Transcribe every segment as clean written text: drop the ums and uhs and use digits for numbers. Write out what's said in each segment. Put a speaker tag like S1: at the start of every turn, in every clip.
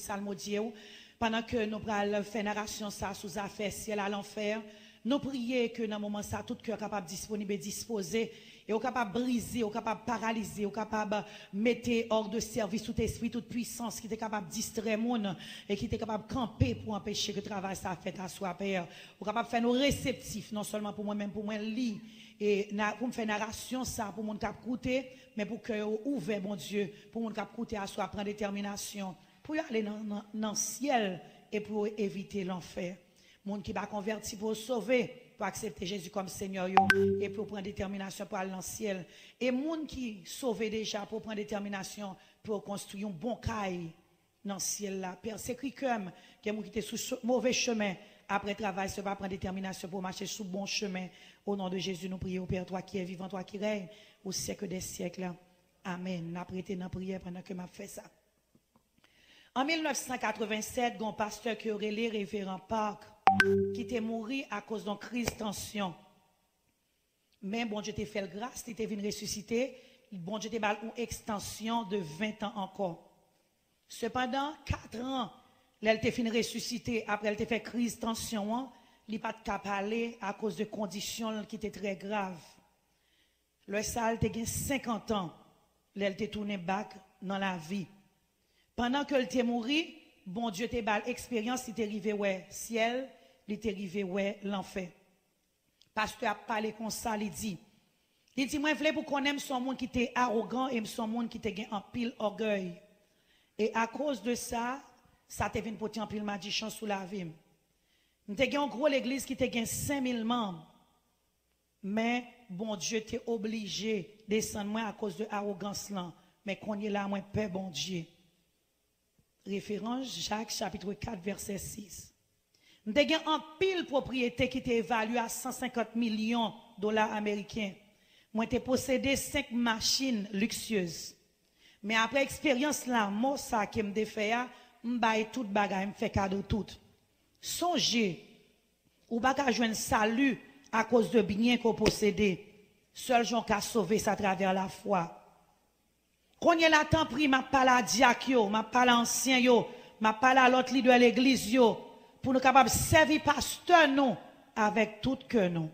S1: Salmodier, pendant que nous prenons faire narration ça sous affaire ciel à l'enfer, nous prions que dans le moment ça, tout cœur capable disponible et disposé, et capable briser, capable paralyser, capable mettre hors de service tout esprit, toute puissance qui est capable de distraire le monde et qui est capable de camper pour empêcher que le travail ça fait à soi, Père. Ou capable de faire nous réceptifs, non seulement pour moi-même, pour moi, lire, et pour me faire narration ça, pour mon cap écouter, mais pour que ouvert, bon Dieu, pour mon cap écouter à soi, prendre détermination, pour y aller dans le ciel et pour éviter l'enfer. Monde qui va convertir pour sauver, pour accepter Jésus comme Seigneur et pour prendre détermination pour aller dans le ciel. Et monde qui sauve déjà pour prendre détermination pour construire un bon caille dans le ciel là. Père, c'est comme qui était sous mauvais chemin après travail, ça va prendre détermination pour marcher sous bon chemin. Au nom de Jésus, nous prions, Père, toi qui es vivant, toi qui règnes au siècle des siècles. Amen. Nous prêté dans la prière pendant que m'a fait ça. En 1987, un pasteur qui aurait les révérend Park, qui était mort à cause d'une crise de tension. Mais bon Dieu t'a fait grâce, il était venu ressusciter. Bon Dieu t'a donné une extension de 20 ans encore. Cependant, 4 ans, elle t'a fini ressusciter après elle t'a fait crise de tension, il n'a pas de cap aller à cause de conditions qui étaient très graves. Le sale t'a gagné 50 ans, elle t'a tourné back dans la vie. Pendant que elle était mort, bon Dieu t'a donné l'expérience, il était arrivé ouais ciel, il était arrivé ouais l'enfer. Pasteur a parlé comme ça, il dit moi je voulais pour qu'on aime son monde qui était arrogant et son monde qui était en pile orgueil. Et à cause de ça, ça t'a venu porter en pile malédiction sous la vie. Nous avons une grosse église qui a 5000 membres. Mais bon Dieu t'est obligé de descendre moins à cause de l'arrogance là. Mais qu'on y est là, moins peur bon Dieu. Référence Jacques chapitre 4 verset 6. Nous avons un pile propriété qui était évaluée à 150 millions de dollars américains. Moi, j'ai possédé 5 machines luxueuses. Mais après expérience là, moi, ça qui me fait, m'baille tout bagay, me fait cadeau tout. Songez, ou pas qu'à jouer un salut à cause de biens qu'on possède. Seul gens qui a sauvé ça à travers la foi. Quand il y a la temps pris, m'a parlé à diacre yo, m'a parlé à ancien yo, m'a parlé à l'autre leader de l'église yo, pour nous capables de servir pasteur nous avec tout cœur nous.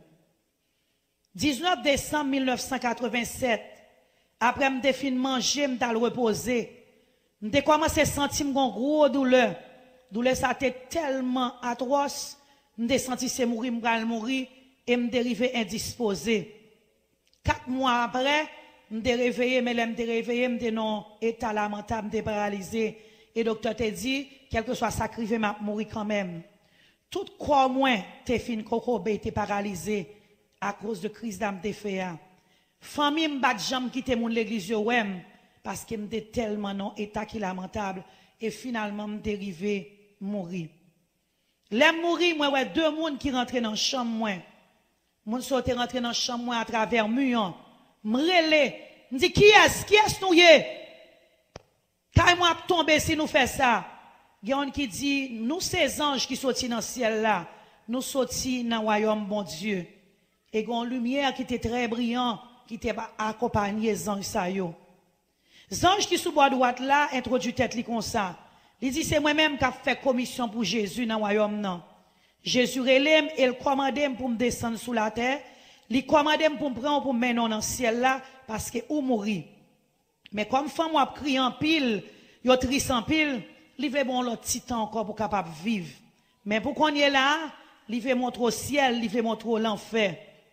S1: 19 décembre 1987, après me fin manger, me reposer, me commencé à sentir une grosse douleur. Douleur ça était tellement atroce, me senti c'est mourir, mourir et me dérivé indisposé. 4 mois après, me réveillé, mais me réveillé, me non état lamentable, me paralysé et docteur t'a dit quel que soit sacrifié m'a mourir quand même. Tout corps moins t'es fin kokobé, t'es paralysé à cause de crise d'âme t'es fait. Famille m'bat jambe quitter mon l'église ouem parce que m'était tellement non état qui lamentable et finalement me dérivé mourir. L'aime mourir moi ouais 2 monde qui rentraient dans chambre moi. Mon sortait rentrer dans chambre moi à travers mur. M'rele, m'dit qui est nous yé? Quand moi tomber si nous fait ça. Yon qui dit nous ces anges qui sorti dans le ciel là, nous sorti dans le royaume bon Dieu. Et gon lumière qui était très brillant qui était accompagné les anges ça yo. Ange qui sous bois droite là introduit tête li comme ça. Il dit c'est moi-même qui a fait commission pour Jésus dans le royaume non. Jésus relève et il commande pour me descendre sous la terre. Il commande pour me prendre pour me mener dans le ciel là parce que ou mourir. Mais comme femme a crié en pile, yo triste en pile, il veut bon l'autre petit temps encore pour capable vivre. Mais pour qu'on y est là, il veut montrer au ciel, il veut montrer l'enfer.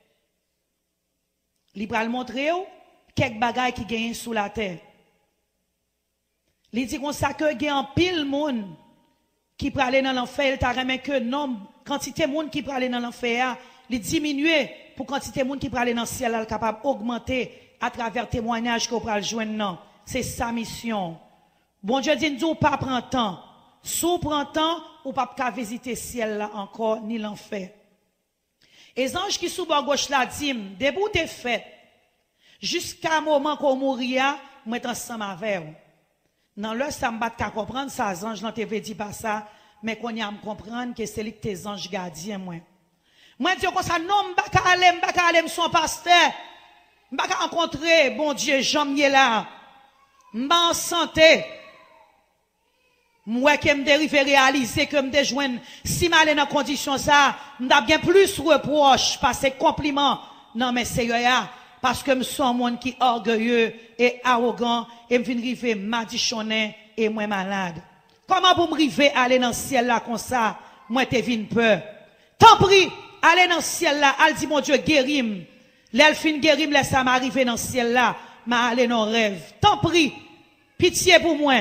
S1: Il va montrer quelques bagailles qui gagnent sous la terre. Il dit qu'on ça que gagne en pile monde qui peut aller dans l'enfer, il t'a remis que nombre quantité de monde qui peut aller dans l'enfer, il diminue pour quantité de monde qui peut aller dans le ciel, il capable d'augmenter à travers témoignages qu'on peut joindre. C'est sa mission. Bon Dieu dit nous pas prendre temps. Sous prend temps ou pas qu'à visiter le ciel là encore ni l'enfer. Et les anges qui sous bord gauche là dit debout t'es fait jusqu'à moment qu'on mourir, moi ensemble avec vous. Dans le ça me bat qu'à comprendre ça les anges n'ont te dit pas ça mais qu'on y a me comprendre que c'est lui tes anges gardiens moi. Moi dis comme ça non m'baka aller son pasteur. M'baka rencontrer bon Dieu Jean là. M'ba en santé. Moi qui me dérive réaliser que me joindre si mal dans condition ça, m'da bien plus reproche passer compliment. Non mais c'est parce que me suis un monde qui orgueilleux et arrogant et me vinn river madichonné et moi malade. Comment pour me river aller dans le ciel là comme ça, moi te vinn peur. Tant pis, aller dans le ciel là, al dit mon Dieu guérim. L'elfine guérim laisse ça m'arriver dans le ciel là, m'a aller dans rêve. Tant pis, pitié pour moi.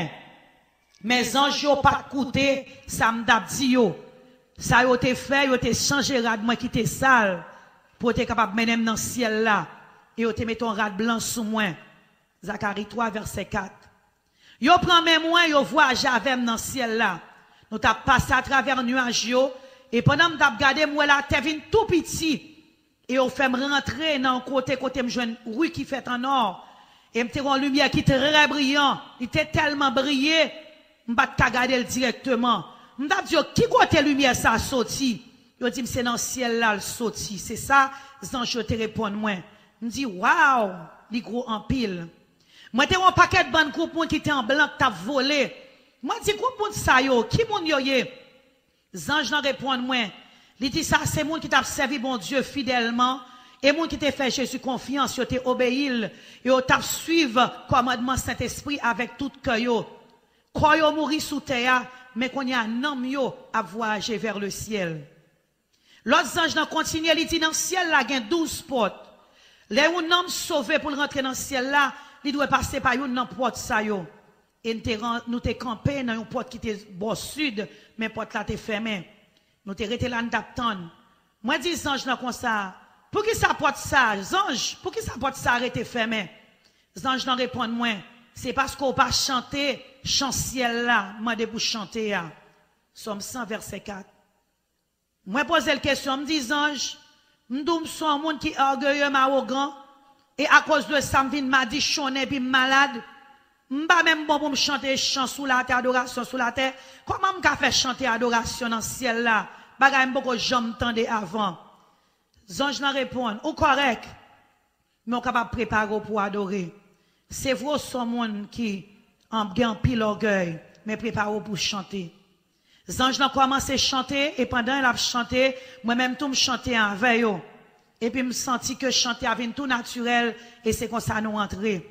S1: Mes anges yo pas coûté, ça m'dap dit yo. Ça yo te fait, yo te changé rad moi qui te sale pour être capable mener dans le ciel là et yo te met ton rad blanc sous moi. Zacharie 3 verset 4. Yo prend même moi, yo voyage avec dans le ciel là. Nous t'a passé à travers nuage yo et pendant m't'a regardé moi la terre vinn tout petit et yo fait me rentrer dans côté me joindre rue qui fait en or et m'te une lumière qui très brillant, il était tellement brillé, m'pas ta regarder directement. M't'a dit qui côté lumière ça sorti? Yo dit c'est dans le ciel là le sorti. C'est ça, ange te répondre moi. M'dit waouh, li gros en pile. Moi t'ai un paquet de bonnes groupe qui était en blanc t'a volé. Moi dit groupe monde ça yo, qui moun yo yé? Ange nan répond moi. Il dit ça c'est monde qui t'a servi bon Dieu fidèlement et monde qui t'a fait Jésus confiance, yo t'a obéi et yo t'a suivre commandement Saint-Esprit avec tout cœur yo. Quand yo mouri sous terre, mais qu'on y a un homme yo à voyager vers le ciel. L'autre ange nan continue, il dit dans le ciel là, il y a 12 portes. Les un homme sauvé pour rentrer dans le ciel là, il doit passer par une porte ça yo. Et nous t'es campé dans une porte qui était bord sud, mais porte là t'es fermée. Nous t'es resté là d'attendre. Moi dis ange là comme ça, pour qui ça porte ça, ange, pour qui ça porte ça arrêté fermé? Ange nan répond moi, c'est parce qu'on pas chanter chant ciel là, demandé pour chanter là. Somme 100 verset 4. Moi pose la question, me dis ange, m'dou suis un monde qui est orgueilleux, arrogant et à cause de ça m'vinn m'a dit chonné puis malade. M'pa même bon pour me chanter chant sous la terre, adoration sous la terre. Comment m'ka fait chanter adoration dans le ciel là? Bagay m'boko j'en tendais avant. Ange nan répond, ou correct, mais on capable préparer pour adorer. C'est vrai son monde qui en pile orgueil, mais préparez pour chanter. Ange nan commencé à chanter et pendant il a chanté, moi-même tout me chanter avec yo. Et puis me senti que chanter avait tout naturel et c'est comme ça nous rentrer.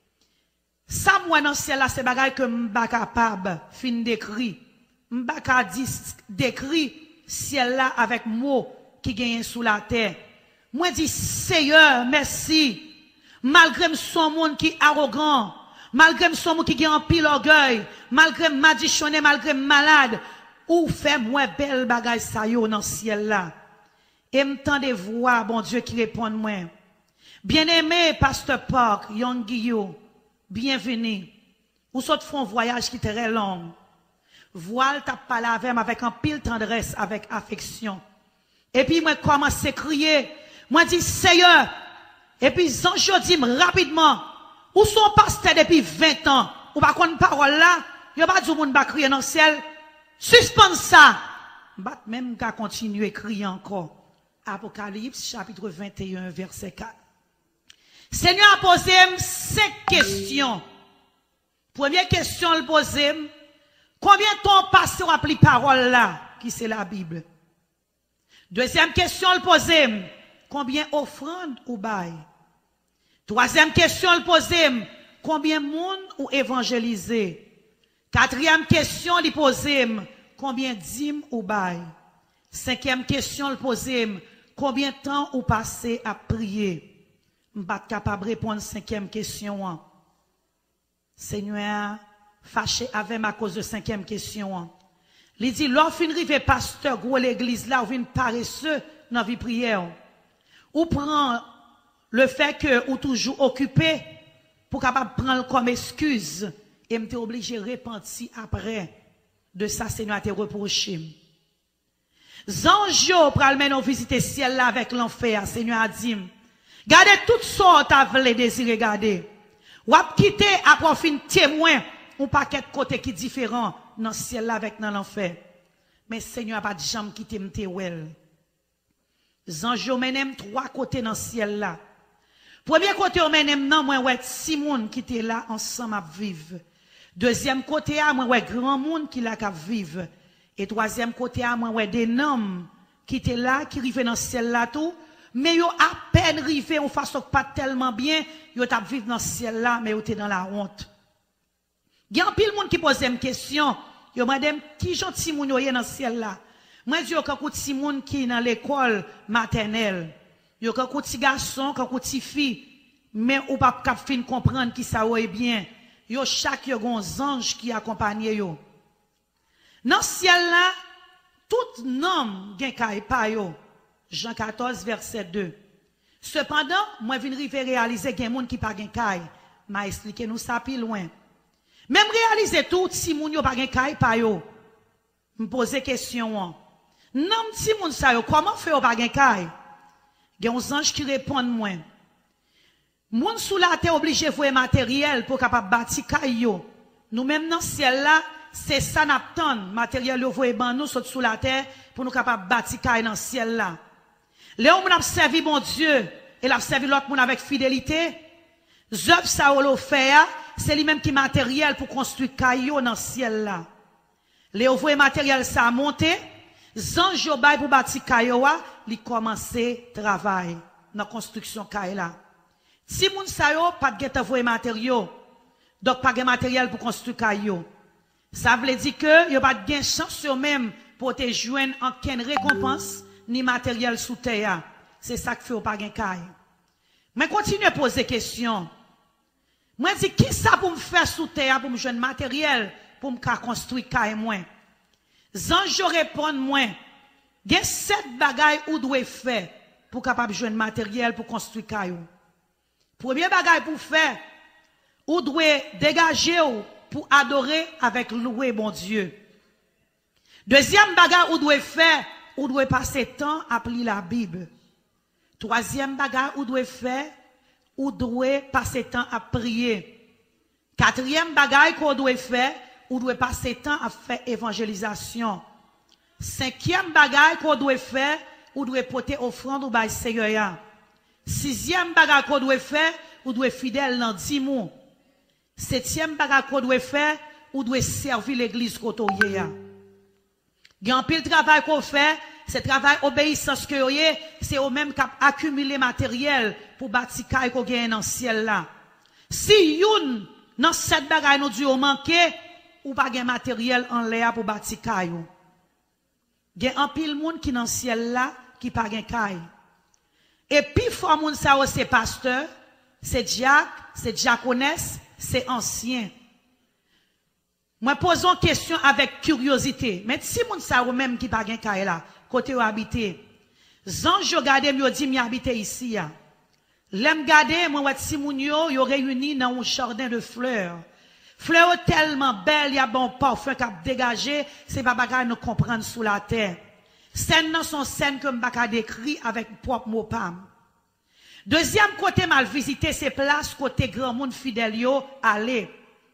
S1: Ça moi dans ciel là c'est bagay que m'pa capable fin d'écrit. M'pa capable d'écrit ciel là avec mots qui gagnent sous la terre. Moi dis Seigneur, merci. Malgré son monde qui est arrogant, malgré son monde qui a un pile orgueil, malgré madichonné, malgré malade, ou fait moi belle bagay sa yo dans ciel là. Et m'tendez voir bon Dieu qui répond moi. Bien-aimé pasteur Park, Young Guillaume, bienvenue. Ou saute font voyage qui est très long. Voile t'a parlé avec un pile tendresse, avec affection. Et puis moi commence à crier, moi dis Seigneur. Et puis ange dit rapidement, où sont pasteur depuis 20 ans, ou pas qu'on parole là, yo pas dit moun ba crier dans le ciel. Suspend ça. Bat même qu'à continuer crier encore. Apocalypse chapitre 21 verset 4. Seigneur a posé 5 questions. Première question le posé, combien de temps passe on applique parole là qui c'est la Bible. Deuxième question le posé, combien offrande ou bail. Troisième question le posé, combien monde ou évangélisé. Quatrième question le posé, combien dîmes ou bail. Cinquième question le posé, combien de temps ou passé à prier. M'pas capable de répondre cinquième question. Seigneur, fâché avec ma cause de cinquième question. Il dit, lorsqu'on rive pasteur gros l'église là, ou vient paresseux dans la vie prière. Ou prend le fait que ou toujours occupé pour capable prendre comme excuse et m'était obligé de repentir après de ça Seigneur te reproché. Zanjo pral men nous visiter ciel là avec l'enfer, Seigneur a dit. Gardez toutes sortes à vle désirer garder. Ou ap quitter après fin témoin ou paquet de côté qui différent dans ciel là avec dans l'enfer. Mais Seigneur a pas de jambe quitter m'te wel. Zanjo menem 3 côtés dans ciel là. Premier côté on menem nan moi ouais 6 moun qui étaient là ensemble à vivre. Deuxième côté, moi, ouais, grand monde qui l'a qu'à vivre. Et troisième côté, moi, ouais, des noms qui étaient là, qui rivaient dans ce ciel là tout. Mais yo à peine rivé en façon pas tellement bien, yo t'a vivre dans ce ciel là, mais yo t'es dans la honte. Il y a un pile monde qui pose une question. Yo madame, qui gentil moun yo dans ce ciel là? Moi dis yo quand petit moun qui dans l'école maternelle. Yo quand petit garçon, quand petit fille, mais ou pas cap fin comprendre qui ça est bien. Yo chaque yo gon ange qui accompagne yo. Dans ce ciel là, tout nom gen kay pa yo. Jean 14, verset 2. Cependant, moi, je viens réaliser qu'il y a des gens qui n'ont pas de caille. M'a expliqué nous ça plus loin. Même réaliser tout, si moun yo pas de caille, pas yo. Me poser question. Non, si moun sa yo, comment faire pas de caille? Il y a des anges qui répondent moi. Moun sous la terre obligé de voir matériel pour capable bâtir caille yo. Nous même dans le ciel là, c'est ça n'attend. Matériel yo voye ban nous sous la terre pour nous capable bâtir caille dans le ciel là. Léon moun a servi mon Dieu et l'a servi l'autre moun avec fidélité. Zœuvre ça ou fait, c'est lui-même qui matériel pour construire caillou dans le ciel là. Léon voye matériel ça a monté, zanj yo bay pour bâtir caillou, li commencer travail dans construction caillou là. Si moun sa yo pas de geta voye matériel, donc pas de matériel pour construire caillou. Ça veut dire que yo pas de chance yo même pour te joindre en ken récompense ni matériel sous terre. C'est ça que fait au pas gain caille. Mais continue à poser question. Moi dis qui ça pour me faire sous terre pour me joindre matériel pour me construire caille moi. Zanj répond moi. Il y a 7 bagailles ou doit faire pour capable joindre matériel pour construire caille. Premier bagaille pour faire ou doit dégager pour adorer avec louer bon Dieu. Deuxième bagaille ou doit faire ou doit passer temps à lire la Bible. Troisième bagage, ou doit faire, ou doit passer temps à prier. Quatrième bagage qu'on doit faire, ou doit passer temps à faire évangélisation. Cinquième bagage qu'on doit faire, ou doit porter offrande au bail Seigneur. Sixième bagage qu'on doit faire, ou doit fidèle dans 10 mois. Septième bagage qu'on doit faire, ou doit servir l'église côtoyée. Il y a un pile travail qu'on fait, c'est travail obéissance que c'est au même cap accumuler matériel pour bâtir caille qu'on gagne dans le ciel là. Si youn dans cette bagaille nous Dieu manqué ou pas gain matériel en l'air pour bâtir caille. Il y a un pile monde qui dans le ciel là qui pas gain caille. Et puis fort monde ça c'est pasteur, c'est diacre, c'est diaconesse, c'est ancien. Moi, posons une question avec curiosité. Mais si moun sa ou même qui pas gen kay là, côté où habiter, zanj yo gade m'yo di m'y habiter ici ya. L'aime gade, moi wè si moun yo réuni dans un jardin de fleurs. Fleurs tellement belles, y a bon parfum k'ap dégagé, c'est pas bagay nous comprendre sous la terre. Scène nan son scène que m'baka décrit avec propre mot pam. Deuxième côté mal visité, c'est place côté grand monde fidèle yo aller.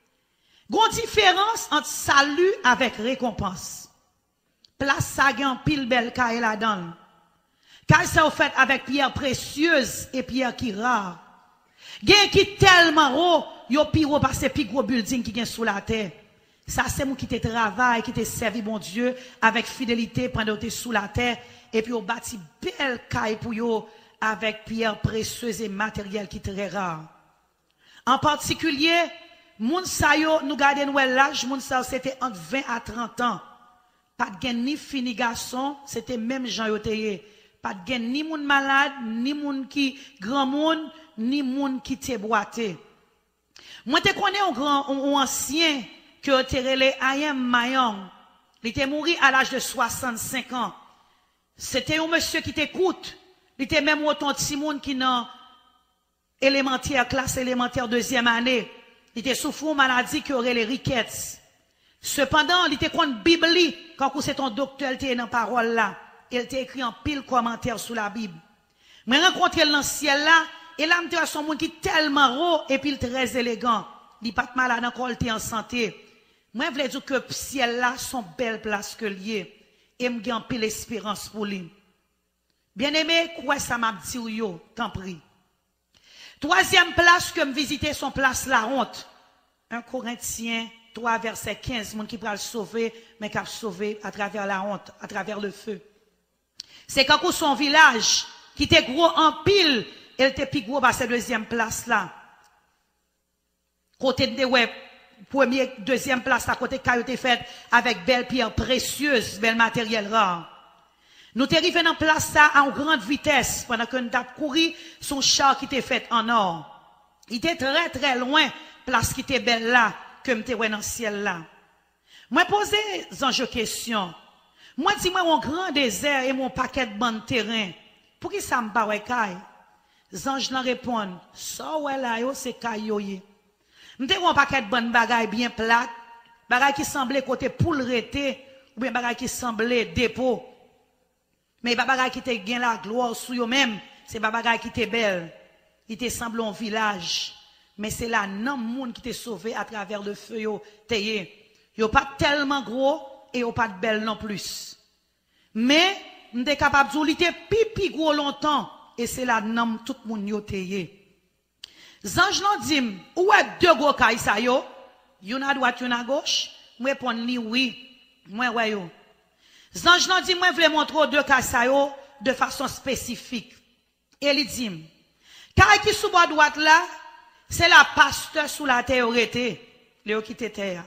S1: Gon différence entre salut avec récompense. Place ça gen pile belle caille là-dedans. Caille ça fait avec pierre précieuse et pierre qui rare. Gen qui tellement haut, yo pi haut parce que pi gros building qui gen sous la terre. Ça c'est moi qui te travaille, qui te servi bon Dieu avec fidélité pendant que tu sous la terre et puis on bâti belle caille pour yo avec pierre précieuse et matériel qui très rare. En particulier moun sa yo, nous gardons nous l'âge, moun sa yo, c'était entre 20 à 30 ans. Pas de gen ni fini garçon, c'était même Jean Yoteye. Pas de gen ni moun malade, ni moun qui grand moun, ni moun qui te boité. Moi te connais un grand, un ancien, que te relé Ayem Mayong. Il était mort à l'âge de 65 ans. C'était un monsieur qui t'écoute. Il était même autant de Simon qui dans élémentaire, classe élémentaire deuxième année. Il était souffert une maladie qui aurait les riquettes. Cependant, il était contre Bible, quand c'est ton docteur, il était dans la parole là. Il était écrit en pile commentaire sous la Bible. Mais rencontré dans le ciel là, et là, il son monde qui est tellement haut et puis très élégant. Il n'est pas malade encore, il était en santé. Moi, je veux dire que le ciel là, sont belle place que lié. Et je gagne pile espérance pour lui. Bien aimé, quoi ça m'a dit yo, t'en prie. Troisième place que me visiter son place la honte. 1 Corinthiens 3, verset 15, monde qui peut le sauver, mais qui a sauvé à travers la honte, à travers le feu. C'est quand son village, qui était gros en pile, elle était plus gros à cette deuxième place là. Côté de ouais, première, deuxième place là, côté qui a été faite avec belles pierres précieuses, belles matériel rare. Nous t'es arrivé dans place ça en grande vitesse, pendant que nous avons couru son char qui était fait en or. Il était très très loin, place qui était belle là, que m'était dans le ciel là. Moi posé une question. Moi dis moi mon grand désert et mon paquet de bandes terrain. Pour qui ça me pas caille? Zange leur répondent, ça ouais là yo c'est caille yo yé. M'était un paquet de bandes bagaille bien plate, bagaille qui semblait côté poule rété ou bien bagaille qui semblait dépôt. Mais bagaille qui te gain la gloire sous yo même, c'est bagaille qui te belle. Il te semble un village, mais c'est là non monde qui te sauvé à travers le feu yo teye. Yo pas tellement gros et yo pas de belle non plus. Mais m'était capable de dire pipi gros longtemps et c'est là non tout monde yo teye. Zange non dit où est deux gros kay sa yo, yon à droite yon à gauche, moi répond li oui, moi ouais yo. Zange non dit moi vle montrer deux kay sa yo de façon spécifique. Et il dit kay qui sous bord droite là, c'est la pasteur sous la terre aurait Léo qui était terre.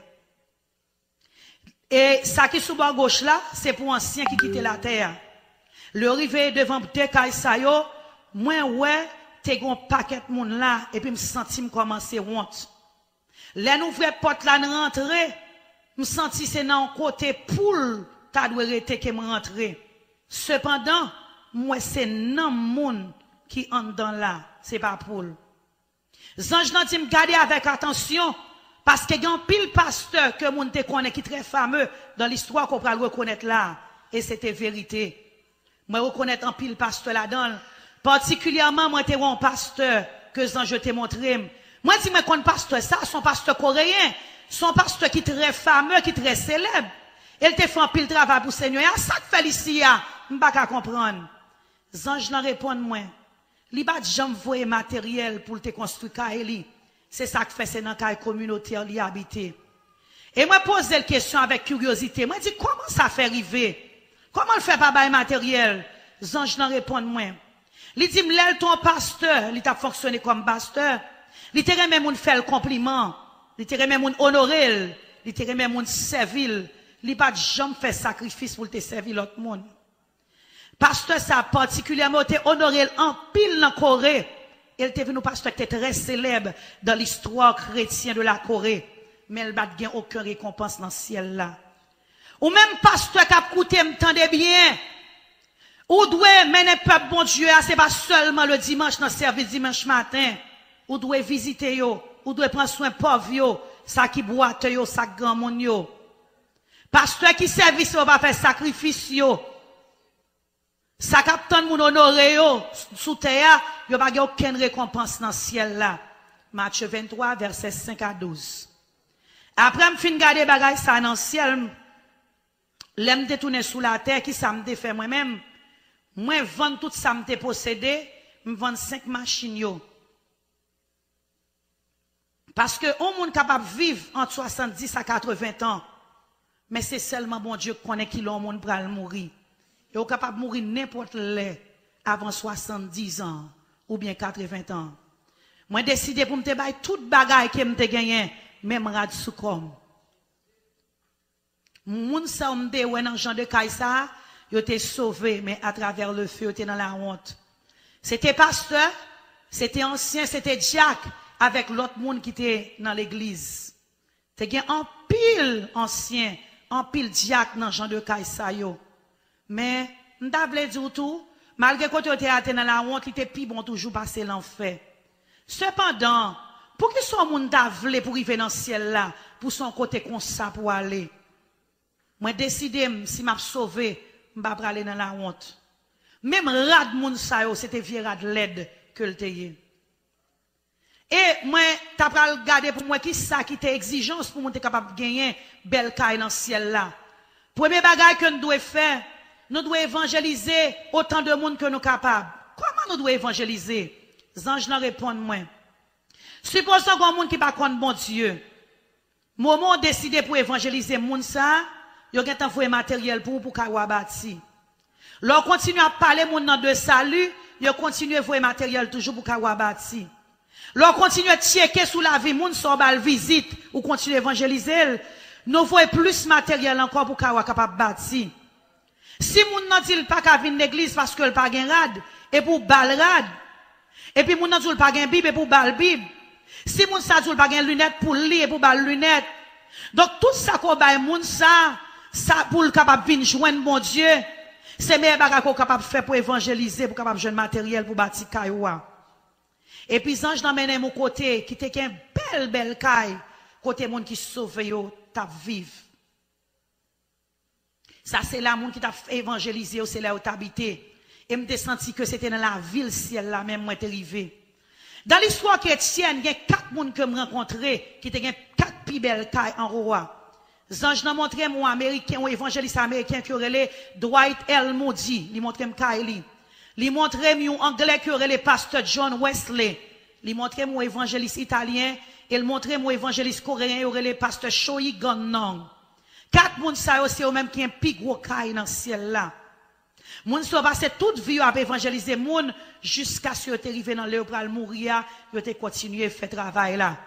S1: Et ça qui sous bord gauche là, c'est pour ancien qui quittait la terre. Le rivé devant deux kay sa yo, moi ouais t'es gon paquet de monde là et puis me senti me commencer honte. Les nouvelles porte là rentrer, me senti c'est dans côté poule ta doit rester que me rentrer. Cependant, moi c'est non monde qui entre dans là, c'est pas poule. Zange nan dit me garder avec attention parce que grand pile pasteur que moun te connaît qui très fameux dans l'histoire qu'on peut reconnaître là et c'était vérité. Moi reconnaître en pile pasteur là-dedans. Particulièrement, moi, t'es un pasteur que je t'ai montré. Moi, dis moi qu'on pasteur ça, son pasteur coréen, son pasteur qui est très fameux, qui est très célèbre. Elle te fait un pile travail pour le Seigneur. Et à ça que fait ici, je ne peux pas comprendre. Zange n'en répond moi. Li bat jambe voye matériel pour te construire Kaeli. C'est ça que fait, c'est dans la communauté li habiter. Et moi, pose la question avec curiosité. Moi, dis comment ça fait arriver? Comment le fait pas bail matériel? Zange n'en répond moi. Il dit, m'lèl ton pasteur, il t'a fonctionné comme pasteur. Il t'a remis moun fait le compliment. Il t'a remis moun honoré. Il t'a remis moun servil. Il pas jamais fait sacrifice pour te servir l'autre monde. Pasteur ça particulièrement te honoré en pile dans Corée. Il était venu pasteur qui était très célèbre dans l'histoire chrétienne de la Corée. Mais il n'a pas aucune récompense dans le ciel là. Ou même pasteur qui a coûté m'tendez bien. Ou doit mener peuple bon Dieu, c'est pas seulement le dimanche dans le service dimanche matin. Ou doit visiter yo, ou doit prendre soin pauvre yo, ça qui boite yo, ça grand monde yo. Pasteur qui service yo va faire sacrifice yo. Ça captant moun honoré yo sous terre, yo pas aucune récompense dans le ciel là. Matthieu 23 verset 5 à 12. Après me fin garder bagay ça dans le ciel, l'aime détourner sous la terre qui ça me fait moi-même. Moi, vendre tout ça, me possédé, me vendre 5 machines, yo. Parce que, on monde capable de vivre entre 70 à 80 ans. Mais c'est seulement bon Dieu qui connaît qui l'on monde pour mourir. Et on capable de mourir n'importe l'heure avant 70 ans, ou bien 80 ans. Moi, décidé pour me te bailler toute bagaille que me te gagné, même rad sous comme. Moun sa me de ouais dans Jean de Kaïsa, yo t'es sauvé, mais à travers le feu, yo t'es dans la honte. C'était pasteur, c'était ancien, c'était diacre, avec l'autre monde qui était dans l'église. T'es gen en pile ancien, en pile diacre dans Jean de Kaïsa yo. Mais, m'ta vle dire tout, malgré que tu étais dans la honte, il était plus bon toujours passer l'enfer. Cependant, pour que son monde t'a vle pour arriver dans le ciel là, pour son côté comme ça pour aller. Moi décidé si m'a sauvé, m'pa aller dans la honte. Même rad moun sa yo, c'était vieux rad l'aide que le teye. Et moi t'as pral regarder pour moi qui ça qui était exigence pour moi t'es capable de gagner belle caille dans le ciel là. Premier bagage que nous devons faire, nous devons évangéliser autant de monde que nous capables. Comment nous devons évangéliser? Les anges nous répondent moi. Supposons qu'on monde qui pas contre bon Dieu. Moment décidé pour évangéliser moun ça, yo gen envoyé matériel pour ka bâti. Leur continue à parler moun nan de salut, yo continue à envoyer matériel toujours pour ka bâti. Leur continue à checker sous la vie moun so bal visite ou continue à évangéliser, nous voyons plus matériel encore pour ka capable bâti. Si moun nan dit pas ka vinn l'église parce que le pas gen rad et pour bal rad, et puis moun nan dit pas gen bible et pour bal bible. Si moun sa dit pas gen lunette pour lire et pour bal lunette. Donc tout ça qu'on bay moun ça pour le capable vinn joindre mon Dieu, c'est meilleur bagage qu'on capable faire pour évangéliser, pour capable joindre matériel pour bâtir kaywa. Et puis ange n'amène mon côté qui te gen belle caille, côté moun qui sauve yo t'a vivre. Ça c'est là moun qui t'a évangélisé, c'est là où t'habité. Et me senti que c'était dans la ville ciel là même moi t'es arrivé. Dans l'histoire chrétienne, il y a 4 moun que me rencontré qui te gen 4 pi belles cailles en roi. Zange n'a montré mon américain ou évangéliste américain qui aurait Dwight L. Moody, il montré Kylie. Il montré mon anglais qui aurait le pasteur John Wesley. Il montré mon évangéliste italien et il montré mon évangéliste coréen qui aurait le pasteur Choi Gon-nong. 4 moun sa yo c'est eux même qui un pi gros caille dans ciel là. Moun so passé toute vie à évangéliser moun jusqu'à ce que tu arrivé dans le pral mourir, yo te continuer faire travail là.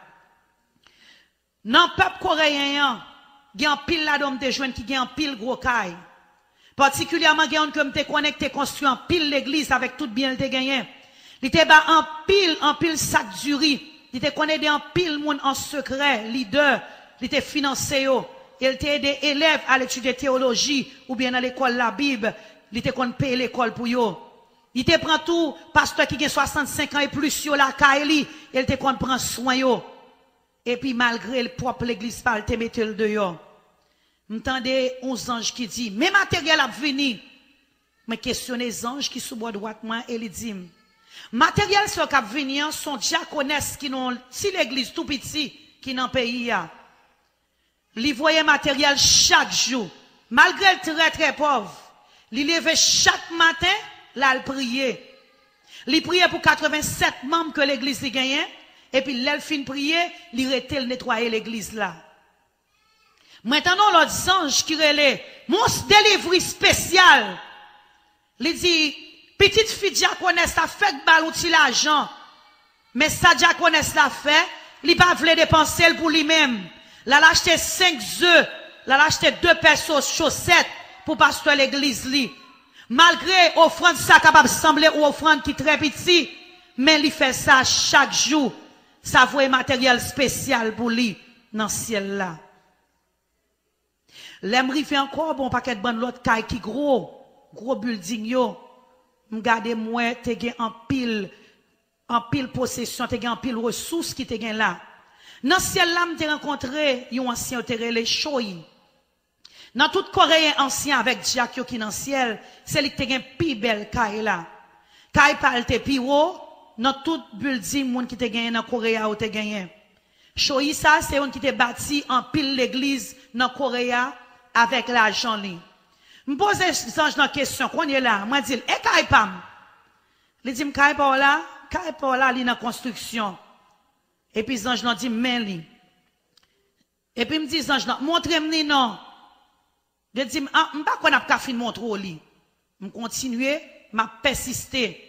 S1: Dans peuple coréen, il y a un pile là d'homme de jeunes qui a un pile gros caille. Particulièrement il y a un comme te connecté construit un pile l'église avec tout bien le te gagné. Il te ba un pile sac du riz, il te connaît un pile moun en secret, leader, il te financé yo, il te aidé élèves à l'étude théologie ou bien à l'école la Bible. Il te kon paye l'école pour yo. Il te prend tout, pasteur qui a 65 ans et plus yo la kaili, il te kon prend soin yo. Et puis malgré le propre l'église pas te mette le dehors. M'tendez 11 anges qui dit, mais matériel a venu. Mais questionner les anges qui sous bois droite moi et il dit, matériel sur cap venir sont diaconesses qui n'ont si l'église tout petit qui n'en pays ya. Li voyait matériel chaque jour, malgré le très pauvre. Il levait chaque matin, là, il priait. Il priait pour 87 membres que l'église y gagnait. Et puis, l'elle fin prier, il arrêtait le nettoyer l'église là. Maintenant, l'autre ange qui relait, mon délivre spécial. Il dit, petite fille diaconesse a fait bal outil l'argent. Mais ça diaconesse l'a fait, il pas voulu dépenser pour lui-même. Là, l'a acheté 5 œufs, là, l'a acheté 2 paires de chaussettes. Pour pasteur l'église li. Malgré offrande ça capable sembler ou offrande qui très petit, mais il fait ça chaque jour. Ça voit matériel spécial pour lui dans le ciel là. L'aimerie fait encore bon paquet de bonne l'autre caille qui gros building yo. M'gade moi te gen en pile possession, te gen en pile ressources qui te gen là. Dans le ciel là m'te rencontré yon ancien terre les choyi. Dans tout Coréen ancien avec Diak qui dans le ciel, c'est lui qui te gen pi belle caille là. Caille parle te pi haut, dans tout building moun qui te gen dans Corée ou te gen. Choi ça c'est on qui te bâti en pile l'église dans Corée avec l'argent li. Me pose ange dans question qu'on est là, moi dit et caille pam. Il dit caille pas là li dans construction. Et puis ange nan dit men li. Et puis me dit ange nan montre-moi non. Je dis, je ne sais pas si je montrer au lit. Je continue, je persister.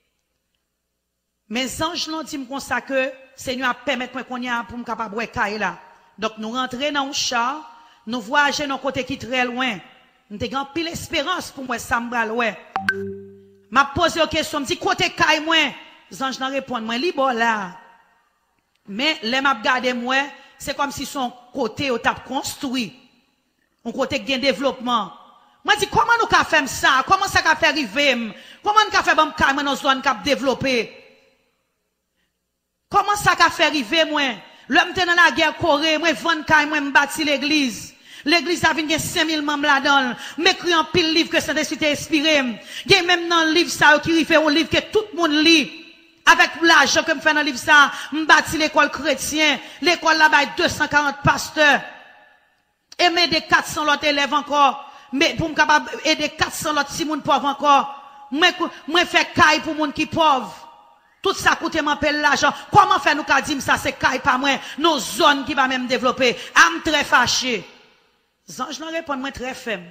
S1: Mais anges l'ont dit comme ça que Seigneur a permis qu'on y a pour me capable de cailler là. Donc nous rentrons dans un char, nous voyageons dans un côté qui est très loin. Nous avons pile espérance pour moi ça me loin. M'a posé une question, me dit côté caille moi. Les anges n'ont répondu moi libre là. Mais les m'a regardé moi, c'est comme si son côté au tap construit. On côté gain développement. Moi dis comment nous ka faire ça? Comment ça ka faire arriver? Comment nous ka faire bon ka dans zone cap développer? Comment ça ka faire arriver moi? L'homme dans la guerre Corée, moi vendre ka moi bâti l'église. L'église a vinn 5000 membres là-dedans. M'écrit en pile livre que Saint-Esprit a inspiré. Gain même dans le livre ça qui rife un livre que tout le monde lit. Avec l'argent que me fait dans le livre ça, m'bâti l'école chrétienne. L'école là-bas 240 pasteurs. Et m'aider 400 autres élèves encore. Mais pour me capable aider 400 autres si moun pauvre encore. Moi fait caille pour moun qui pauvre. Tout ça coûte m'appelle l'argent. Comment faire nous qu'à dire ça c'est caille pas moi, nos zones qui va même développer. Am très fâché. Zange non répond moi très ferme.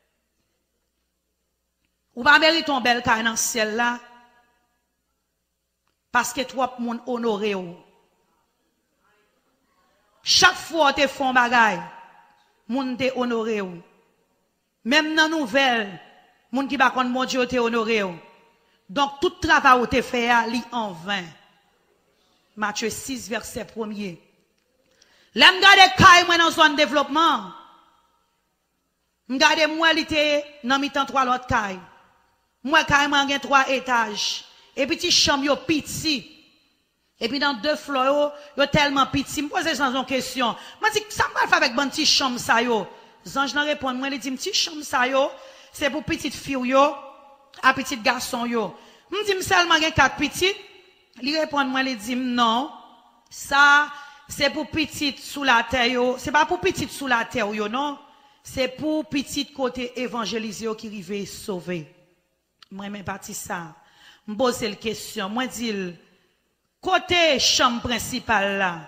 S1: Ou pas mérite ton bel caille dans le ciel là. Parce que trop monde honoré ou. Chaque fois te font bagay, moun te honoré ou. Même dans nouvelle, moun qui ba kon mon Dieu te honoré ou. Donc tout travail ou te fait li en vain. Matthieu 6 verset 1er. L'aime gade kay moi dans zone développement. M'gade moi li te dans mi-temps 3 l'autre kay. Moi kay moi gen 3 étages et petit chambre yo petit. Et puis dans 2 flots yo tellement petit. Me pose une question. M'a dit ça va faire avec bon petit chambre ça yo. Zange nan répond moi li dit petit chambre ça yo, c'est pour petite fille yo, à petit garçon yo. Me dit seulement gen 4 petites. Li répond moi li dit non. Ça c'est pour petite sous la terre yo, c'est pas pour petite sous la terre yo non. C'est pour petite côté évangélisé qui rive sauver. Moi même parti ça. Me pose une question, moi dit côté chambre principale là,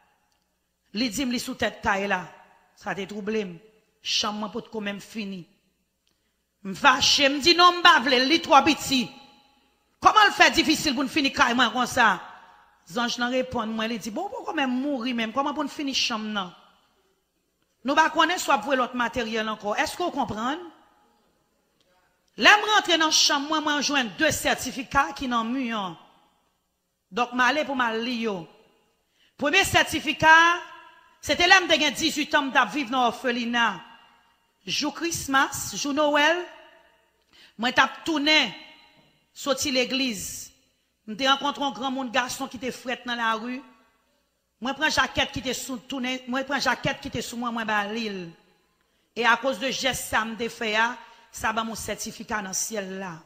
S1: li dim li sous tête taille là, ça te troublé. Chambre pour quand même fini. M'vache, me dit non m'ba vle, li trop petit. Comment le fait difficile pour finir carrément comme ça? Zange nan répond moi, li dit bon pour quand même mourir même, comment pour finir chambre nan? Nous ba connaît soit pour l'autre matériel encore. Est-ce qu'on comprend? Là me rentre dans chambre moi joindre 2 certificats qui n'en mur. Donc, m'aller pour m'allier. Premier certificat, c'était là, m'te gen 18 ans, m'ta vivre dans l'orphelinat. Jour Christmas, jour Noël, moi t'ap tourné, sorti l'église. M'te rencontré un grand monde garçon qui te frette dans la rue. Moi prends jaquette qui te sous tourné, moi prends jaquette qui te sous moi ba l'île. Et à cause de geste ça m'te fait, ça ba mon certificat dans le ciel là.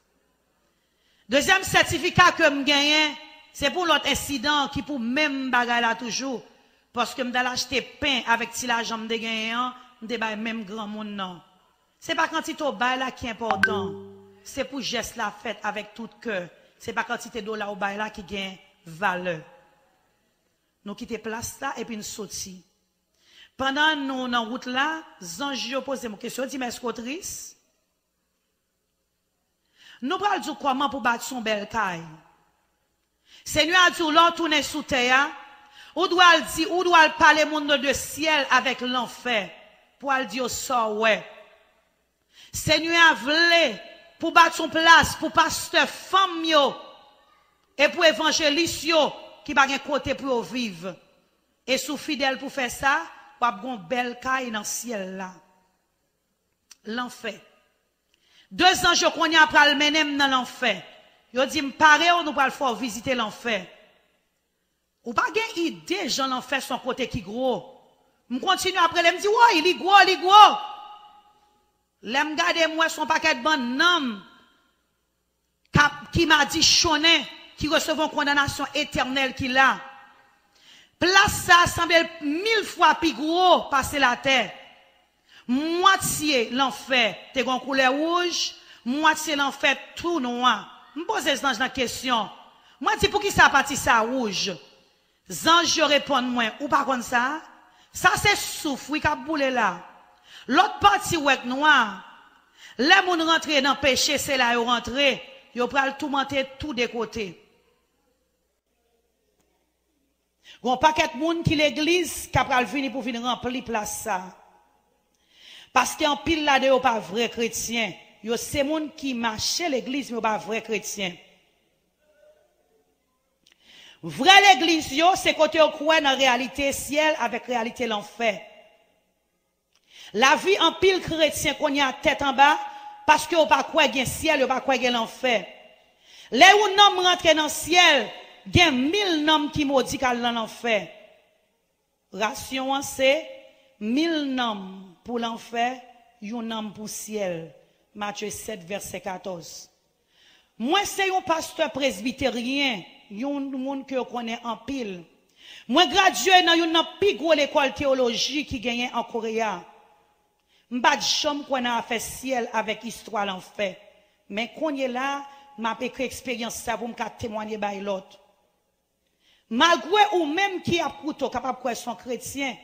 S1: Deuxième certificat que m'gagne, c'est pour l'autre incident qui pour même bagay là toujours. Parce que m'dal acheter pain avec ti l'argent m'de gagnant, m'de bay même grand monde non. C'est pas quantité au bail là qui est important. C'est pour geste la fête avec tout cœur. C'est pas quantité dollar au bail là qui gagne valeur. Nous quitter place là et puis nous sorti. Pendant nous dans route là, Zange yo pose mon question, dit mais est-ce qu'autrice? Nous pral dire comment pour battre son bel caille. Seigneur a dit, l'on tourne sous terre, ou doit dire, ou doit parler monde de ciel avec l'enfer, pour le dire, ça, ouais. Seigneur a voulu, pour battre son place, pour pasteur femme yo, et pour évangéliste yo, qui va un côté pour vivre. Et sous fidèle pour faire ça, ou avoir une belle caille dans le ciel là. L'enfer. 2 ans, je connais après le mener dans l'enfer. Yo dit m'pare ou nous pas le faire visiter l'enfer. Ou pas gen idée Jean l'enfer son côté qui gros. Me continue après me dit ouais, il est gros. L'aime garder moi son paquet de bon nom qui m'a dit choné qui recevons condamnation éternelle qu'il a. Place ça semble 1000 fois plus gros passer la terre. Moitié l'enfer te gon couleur rouge, moitié l'enfer tout noir. Me pose Zange la question. Moi dis pour qui ça parti ça rouge? Zange répond moi ou pas comme ça? Ça c'est souffle qui a boulé là. L'autre partie ouek noir. Les moun rentré dans péché, c'est là yo rentré, yo pral tout monter tout des côtés. Gon paquet moun qui l'église qui pral venir pour venir remplir place ça. Parce qu'en pile là de yo pas vrai chrétien. Yo c'est moun qui marche l'église mais pas vrai chrétien. Vrai l'église yo c'est côté on croit dans réalité ciel avec réalité l'enfer. La vie en pile chrétien qu'on y a tête en bas parce que on pas croire gen ciel, on pas croire gen l'enfer. Les où nom rentre dans ciel, gen 1000 noms qui maudit dans l'enfer. Ration c'est 1000 noms pour l'enfer, yon nom pour ciel. Matthieu 7 verset 14. Moi c'est un pasteur presbytérien, yon monde que connaît en pile. Moi gradué dans une plus grosse école théologie qui gagne en Corée. M'pas de chambre qu'on a fait ciel avec histoire l'enfer. Mais qu'on est là, m'a écrit expérience ça pour me témoigner by l'autre. Malgré ou même qui a couteau capable de son chrétien,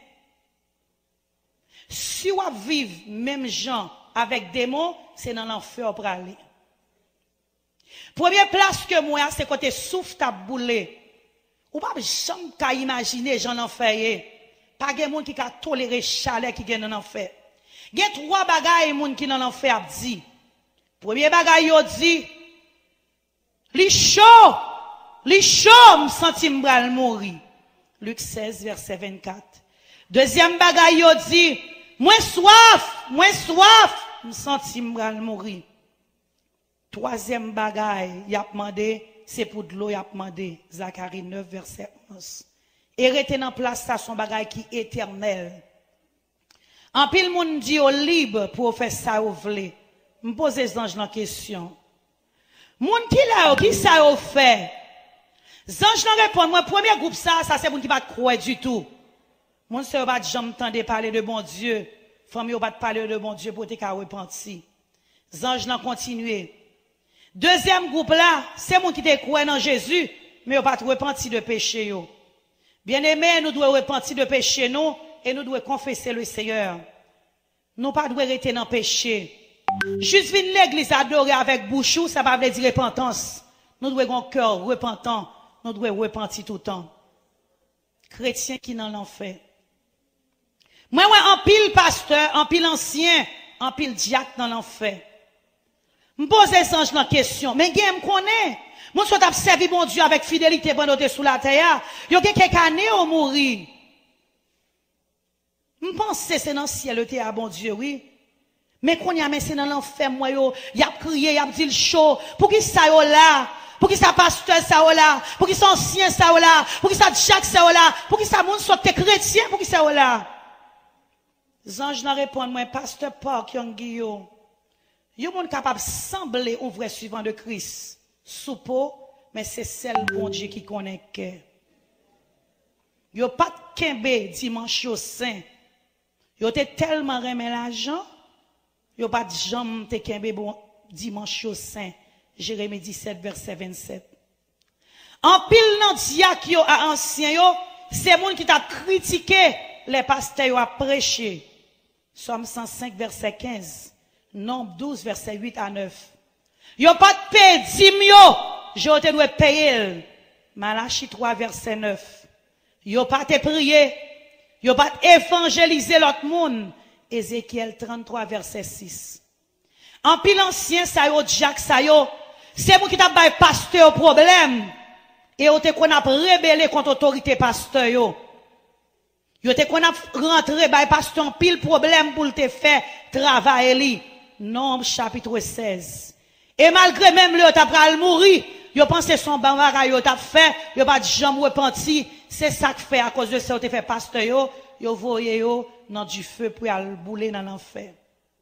S1: si on vivre même gens avec des mots, c'est dans l'enfer pour aller. Première place que moi, c'est côté souffle t'a boulé. Ou pas jamais qu'à imaginer j'en enfer. Pas de monde qui a toléré chaleur qui gagne dans l'enfer. Il y a trois bagailles monde qui dans l'enfer a dit. Premier bagaille yo dit li chaud, me senti m'bral mourir. Luc 16 verset 24. Deuxième bagaille yo dit moins soif, me senti m'bral mourir. Troisième bagaille, y a demandé, c'est pour de l'eau, y a demandé. Zacharie 9, verset 11. Et rester dans place, ça, son bagaille qui est éternel. En pile, moun dit au libre pour faire ça ou vle. Me pose les anges la question. Moun qui là, qui ça ou fait? Zange nan répond, moi, premier groupe ça c'est moun qui pas croire du tout. Moun se pas jamais tendre parler de bon Dieu. Famille ou pas parler de bon Dieu pour te ka repenti. Zange nan continuer. Deuxième groupe là, c'est moun qui te croit dans Jésus, mais ou pas repenti de péché yo. Bien-aimés, nous devons repentir de péché nous et nous devons confesser le Seigneur. Nous pas devons rester dans le péché. Juste venir l'église adorer avec bouchou, ça va veut dire repentance. Nous devons avoir un cœur repentant, nous devons repentir tout le temps. Chrétiens qui dans l'enfer. Moi, en pile pasteur, en pile ancien, en pile diacre dans l'enfer. Me pose les la question, mais qui me connaît? Moi, je suis servi mon Dieu avec fidélité pendant que sous la terre. Il y a quelques années au mourir. Je pense que c'est dans le ciel, le à bon Dieu, oui. Mais quand il y a c'est dans l'enfer, moi, il y a crié, il y a dit le chaud. Pour qui ça y là? Pour qui ça pasteur ça y là? Pour qui ça ancien ça y là? Pour qui ça Jacques ça y là? Pour qui ça monde soit chrétien? Pour qui ça y là? Les anges n'ont répondu, moi, pasteur Park, Yon Guillaume. Yon monde capable de sembler un vrai suivant de Christ. Soupo, mais c'est celle bon Dieu qui connaît que. Yo pas de kembe dimanche au saint. Yo te tellement remet l'argent, yo pas de jambe te kembe bon dimanche au saint. Jérémie 17 verset 27. En pile nan diak yo a ancien yo, c'est moun qui t'a critiqué les pasteurs yo a prêché. Somme 105 verset 15. Nombre 12 verset 8 à 9. Yo pas de paye dim yo, je te dois payer. Malachie 3 verset 9. Yo pas te prier, yo pas évangéliser l'autre monde. Ézéchiel 33 verset 6. En pile ancien ça yo Jacques ça yo, c'est moi qui t'a bay pasteur problème. Et yo te qu'on a rebellé contre autorité pasteur yo. Yo te qu'on a rentré bay pasteur en pile problème pour te faire travailler li. Nombre chapitre 16. Et malgré même le t'a pral mourir, yo pensé son bambara yo t'a fait, yo pas jamais repenti, c'est ça que fait à cause de ça yo te fait pasteur yo voyé yo dans du feu pour aller bouler dans l'enfer.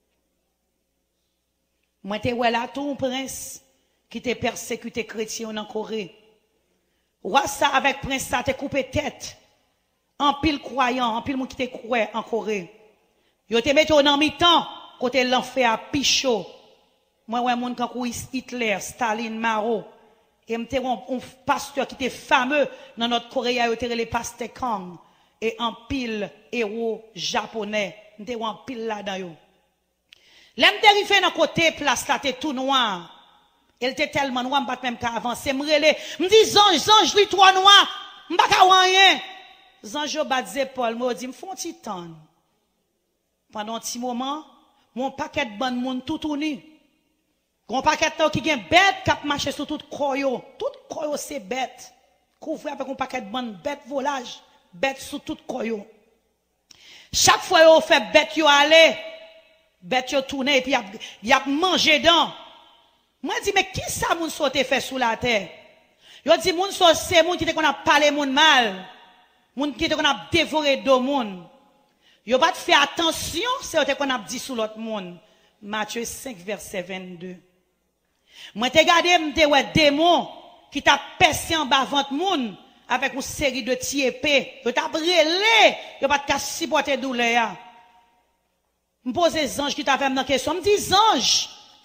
S1: Moi te ouais là tout un prince qui te persécuté chrétien en Corée. Roi ça avec prince ça te coupé tête. En pile croyant, en pile monde qui te croit en Corée. Yo te metté dans mi-temps côté l'enfer à pichot. Moi, ouais, mon quand Hitler, Staline, Mao, et m'te un pasteur qui était fameux dans notre Corée, il était le pasteur Kang, et en pile héros japonais, m'te en pile là-dedans yo. L'aime terrifié dans côté place là, t'es tout noir. Elle était tellement noir, m'pas même qu'à avancer, m'dit Zange, lui toi noir, m'pas qu'à rien. Zange bat Paul, me dit, m'font petit temps. Pendant un petit moment, mon paquet de bonne monde tout uni. Gon paquet qui gen bête k'ap marcher sur tout koyo. Tout koyo c'est bête. Couvrir avec un paquet de bonne bête volage, bête sur tout koyo. Chaque fois yo fait bête yo aller, bête yo tourner et puis y a mangé dedans. Moi dis mais qui ça moun sote fait sous la terre? Yo dit moun so c'est moun qui te qu'on a parlé moun mal. Moun qui te qu'on a dévoré do moun. Yo pas fait attention, c'est te qu'on a dit sous l'autre monde. Matthieu 5 verset 22. Moi te gardé m'te ouais démon qui t'a percé en bas ventre moun avec une série de tiépé. Yo t'a brûlé, yo pas de supporter douleur. Me pose les anges qui t'a fait dans question, me dit ange,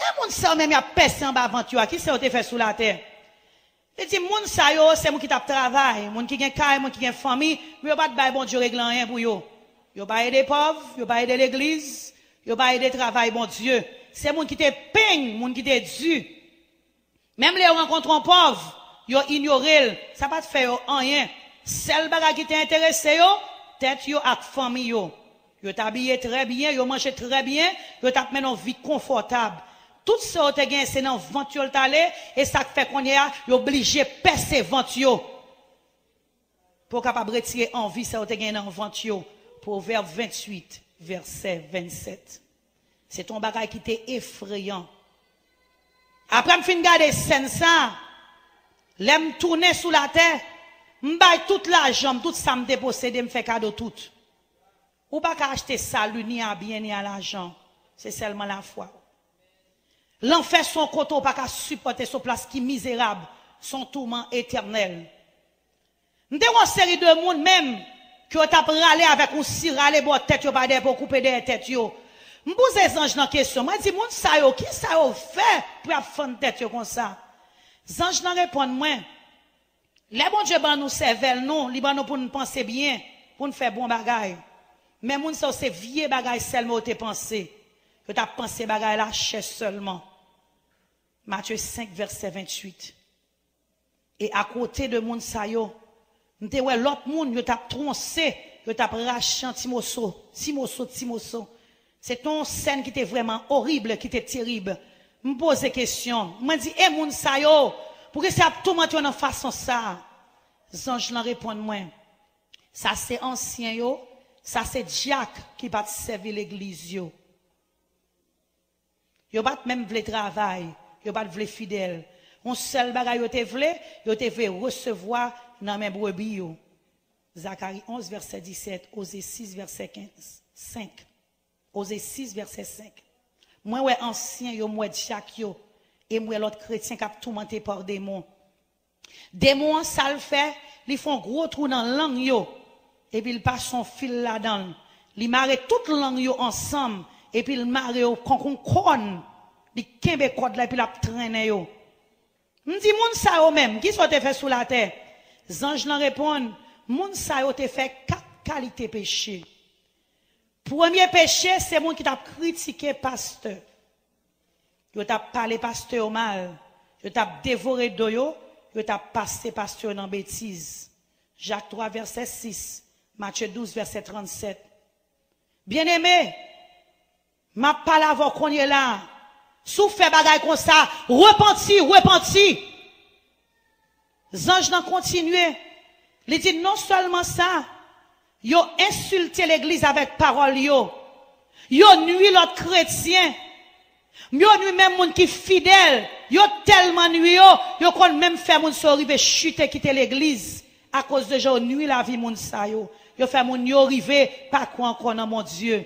S1: Et moun sa même y a percé en bas aventure, qui ça te fait sous la terre? Il dit moun sa yo, c'est moun qui t'a travail, moun qui gen caille, moun qui gen famille, yo pas de bail bon Dieu régler rien pour yo. Yo pas aider pauvres, yo pas aider l'église, yo pas aider travail bon Dieu. C'est moun qui te peigne, moun qui te dû. Même les rencontres en pauvre, yo ignoré, ça pas te faire rien. Seul bagage qui t'intéresse yo, tête yo ak famille yo. Yo t'habillé très bien, yo mangé très bien, yo t'a mené une vie confortable. Tout ça te gagne c'est dans ventre yo t'aller et ça fait qu'on est obligé percer ventre yo. Pour capable retirer envie ça te gagne dans ventre yo. Proverbe 28 verset 27. C'est ton bagage qui t'est effrayant. Après me fin garder scène ça, l'aime tourner sous la terre, m'baille toute l'argent, tout ça me déposséder, me fait cadeau tout. Ou pas acheter ça ni à bien ni à l'argent. C'est seulement la foi. L'enfer son côté pas qu'à supporter son place qui misérable, son tourment éternel. M'te une série de monde même qui ont râlé avec un cirale bon tête yo pas pour couper des têtes yo. M'pose les anges dans question. Moi dis moun ça yo qui ça yo fait pour faire tête yo comme ça. Les anges n'en répondent moi. Les bon Dieu ban nous cervelle non, li ban nous pour nous penser bien, pour nous faire bon bagay. Mais moun ça c'est vieux bagay seulement te penser. Que t'as pensé bagay la chair seulement. Matthieu 5 verset 28. Et à côté de moun sa yo, m'te ouais l'autre moun yo t'a troncé, yo t'a raché timoso. C'est ton scène qui était vraiment horrible, qui était terrible. Me pose des questions. Me dit eh moun sa yo, pour que ça tout mentir en façon ça. Les anges l'en répondent moi. Ça c'est ancien yo, ça c'est Jack qui va servir l'église yo. Yo pas même vle travail, yo pas vle fidèle. On seul bagay yo te vle recevoir dans mes brebis yo. Zacharie 11 verset 17, Osée 6 verset 15, 5. Osée 6 verset 5. Moi ouais ancien yo, moi Jack yo et moi l'autre chrétien qui a tourmenté par démons. Démons ça le fait, ils font gros trou dans langue yo et puis ils passent son fil là-dedans. Ils marrent toute langue yo ensemble. Et puis il marre yo kon kon li kembe code là et puis la traîne yo. M'di moun sa yo même qui sont te fait sous la terre. Ange l'en répondent, moun sa yo te fait 4 qualités péché. Premier péché c'est moun qui t'a critiqué pasteur. Yo t'a parlé pasteur mal, yo t'a dévoré de yo t'a passé pasteur dans bêtise. Jacques 3 verset 6, Matthieu 12 verset 37. Bien-aimé, ma parole avant qu'on y est là. Sous fait bagay comme ça, repenti. Zange n'en continué. Il dit non seulement ça, yo insulté l'église avec parole yo. Yo nuit l'autre chrétien. Yo nuit même moun qui fidèle. Yo tellement nuit yo kon même fait moun so rive chuter quitter l'église à cause de yo nuit la vie moun sa yo. Yo fait moun yo rive pas quoi encore dans mon Dieu.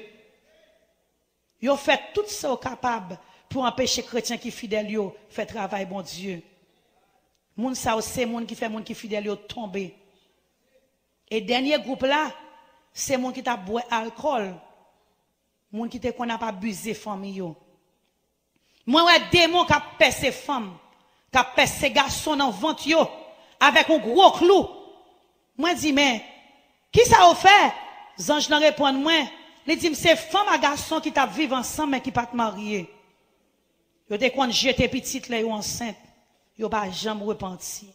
S1: Yo fait tout ça capable pour empêcher chrétiens qui fidèles yo fait travail bon Dieu. Moun sa c'est moun qui fait moun qui fidèle yo tomber. Et dernier groupe là, c'est moun qui t'a boire alcool. Moun qui te qu'on a pas abusé famille yo. Moi ouais démon qui percé femme, qui percé garçon dans ventre yo avec un gros clou. Moi dis mais qui ça a fait? Ange n'en répondent moi. Il dit c'est femme et garçon qui t'a vivre ensemble mais qui pas te marier. Yo te kon jeter petite là yo enceinte, yo pas jamais repenti.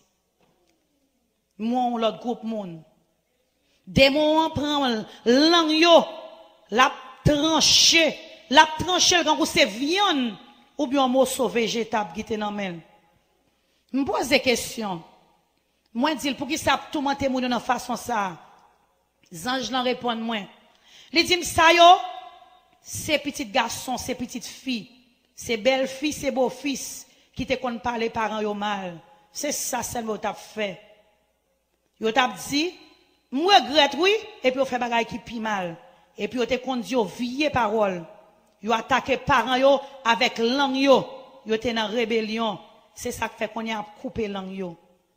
S1: Moi l'autre groupe monde. Démon prend langue yo, la trancher quand c'est viande ou bien un morceau végétable qui était dans main. Me pose des questions. Moi dis pour qui ça tout monter moun dans façon ça. Ange n'en répondent moi. Les dit ça yo, c'est petit garçon, c'est petite fille, c'est belle fille, c'est beau fils qui te kon parler parents yo mal. C'est ça seulement t'a fait. Yo t'a dit, moi regrette oui et puis on fait bagay qui pi mal. Et puis on te conduit au vieille parole. Yo attaqué parents yo avec langue yo. Yo te dans rébellion. C'est ça qui fait qu'on a coupé langue yo.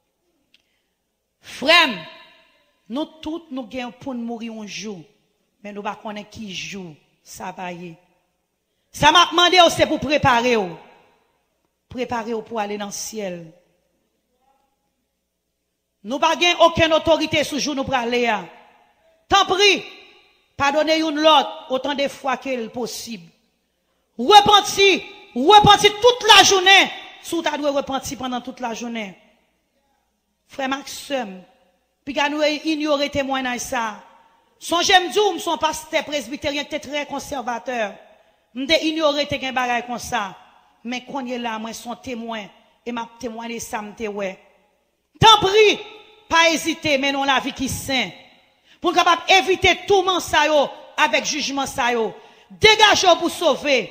S1: Frère, nous tous nous gagnons pour nous mourir un jour. Mais nous ne connaissons pas qui joue, ça va y. Ça m'a demandé, c'est pour préparer. préparez-vous pour aller dans le ciel. Nous n'avons aucune autorité sur jour nous pour aller. Tant pis, pardonnez une l'autre autant de fois qu'il possible. Repentis toute la journée. Si tu dois repentir pendant toute la journée. Frère Maxime, puis nous ignorer témoignage ça. Son j'aime dire, son pasteur presbytérien qui était très conservateur. M'de ignorer te gen bagay comme ça. Mais quand est là, moi son témoin et m'a témoigné ça m'te ouais. Tant pis, pas hésiter mais non la vie qui saint. Pour capable éviter tout monde ça yo avec jugement ça yo. Dégagez pour sauver.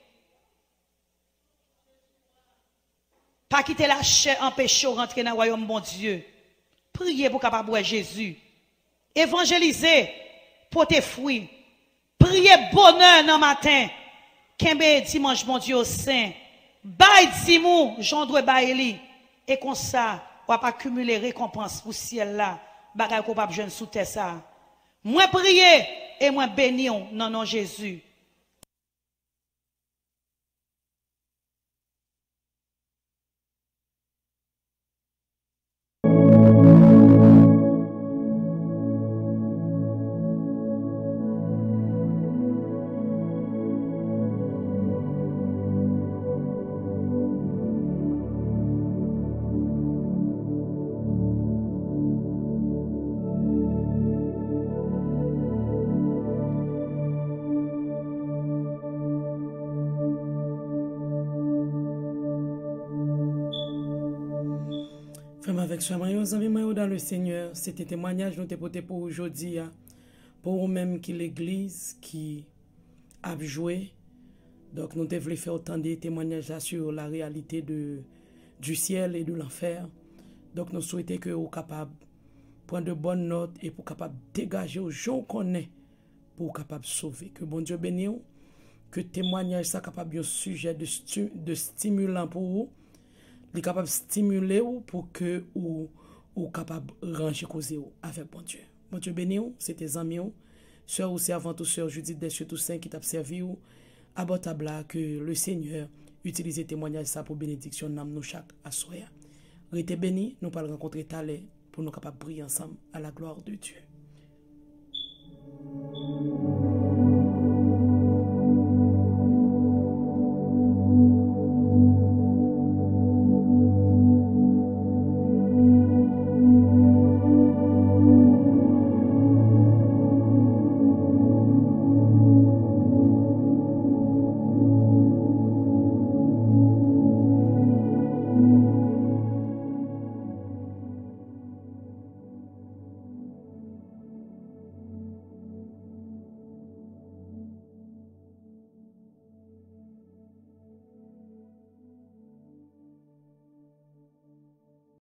S1: Pas quitter la chair empêcher rentrer dans le royaume bon Dieu. Priez pour capable voir Jésus. Évangéliser pour tes fruits. Priez bonheur dans le matin. Kembe dimanche bon Dieu au saint. Bail dimou, j'en dois bailler. Et comme ça, on va pas accumuler récompense pour ciel là. Bagay ko pa jeune sous terre ça. Moi prier et moi bénir dans nom Jésus.
S2: Avec soi, mes amis dans le Seigneur, c'était témoignage nous porté pour aujourd'hui, pour vous-même qui l'église qui a joué. Donc nous devons faire autant de témoignages sur la réalité du ciel et de l'enfer. Donc nous souhaitons que vous soyez capables de prendre de bonnes notes et pour capable dégager aux gens qu'on est pour capable sauver. Que bon Dieu bénisse, que témoignage soit capable un sujet de stimulant pour vous. Il est capable de stimuler pour que vous capable de ranger cause avec bon Dieu. Bon Dieu béni, c'est tes amis, soeur ou servante ou soeur Judith Dessus Toussaint qui t'a servi à votre table que le Seigneur utilise témoignage ça pour bénédiction nous chaque assoya. Restez béni, nous allons rencontrer Talé pour nous capables de briller ensemble à la gloire de Dieu.